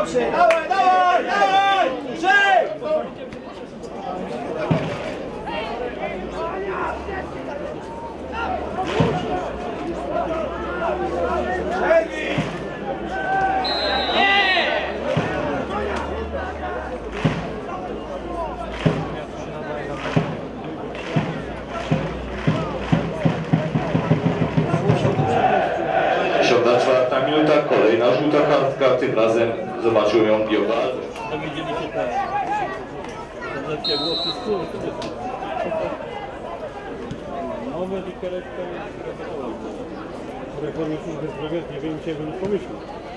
Dobrze, dawaj, dawaj, dawaj! Żyj! Czwarta minuta, kolejna żółta kartka, tym razem zobaczył ją Biogal. Widzieliście te głosy z kół. Nowe dikaretka jest w reformie służby zdrowia, nie wiem, czy bym pomyślał.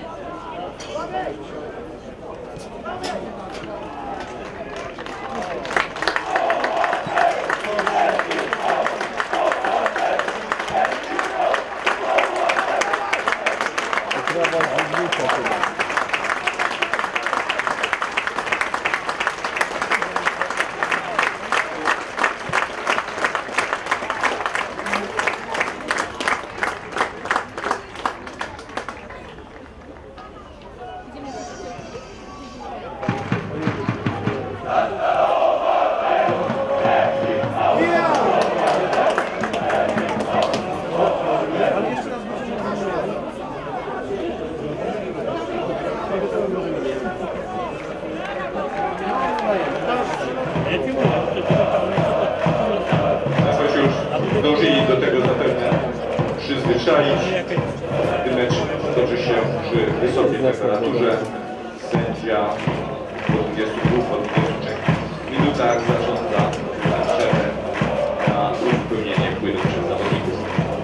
Zdążyli do tego zapewne przyzwyczaić, gdy mecz toczy się przy wysokiej temperaturze. Sędzia po 22, po 23 minutach zarządza przerwę na uzupełnienie płynu przez zawodników.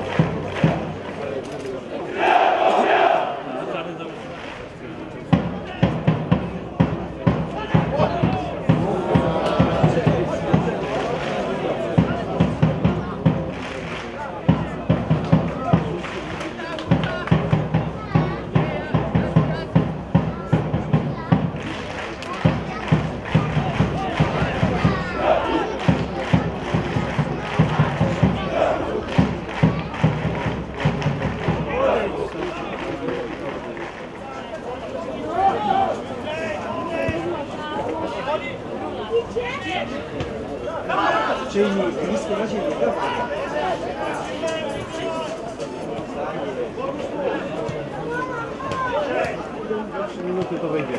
Czyli blisko na ziemi. Minuty to wejdzie.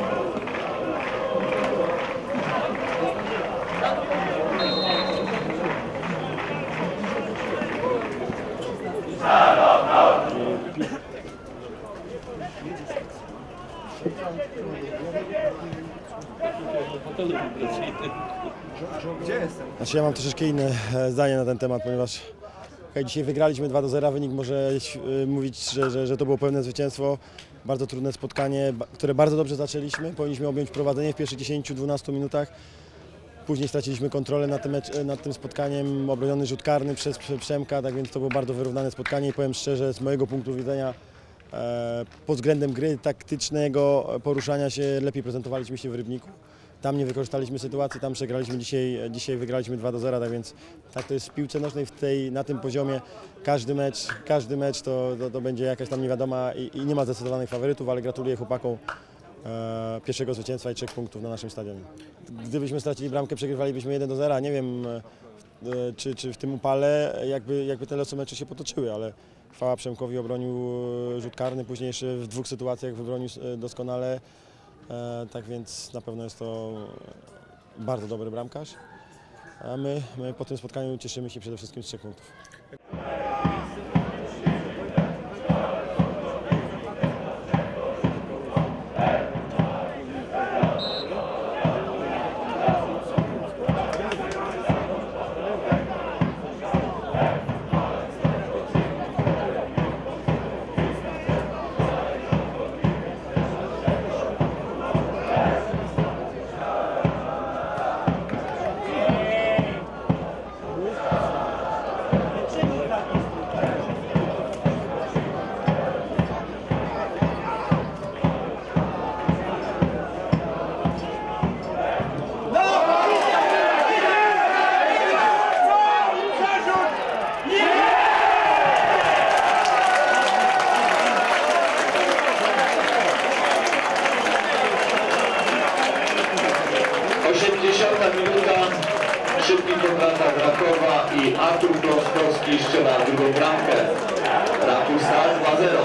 Gdzie jestem? Znaczy ja mam troszeczkę inne zdanie na ten temat, ponieważ dzisiaj wygraliśmy 2-0, wynik może mówić, że to było pełne zwycięstwo. Bardzo trudne spotkanie, które bardzo dobrze zaczęliśmy. Powinniśmy objąć prowadzenie w pierwszych 10-12 minutach. Później straciliśmy kontrolę nad tym spotkaniem, obroniony rzut karny przez Przemka, tak więc to było bardzo wyrównane spotkanie i powiem szczerze, z mojego punktu widzenia pod względem gry taktycznego, poruszania się lepiej prezentowaliśmy się w Rybniku. Tam nie wykorzystaliśmy sytuacji, tam przegraliśmy dzisiaj wygraliśmy 2-0, tak więc tak to jest w piłce nożnej na tym poziomie. Każdy mecz to będzie jakaś tam niewiadoma i nie ma zdecydowanych faworytów, ale gratuluję chłopakom pierwszego zwycięstwa i 3 punktów na naszym stadionie. Gdybyśmy stracili bramkę, przegrywalibyśmy 1-0. Nie wiem, czy w tym upale jakby te losy meczu się potoczyły, ale chwała Przemkowi, obronił rzut karny, później jeszcze w 2 sytuacjach wybronił doskonale. Tak więc na pewno jest to bardzo dobry bramkarz. A my po tym spotkaniu cieszymy się przede wszystkim z 3 punktów. Rakiś strzela drugą bramkę. Raków Start 2-0.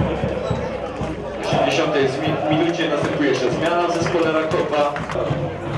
W 80 minucie następuje jeszcze zmiana w zespole Rakowa.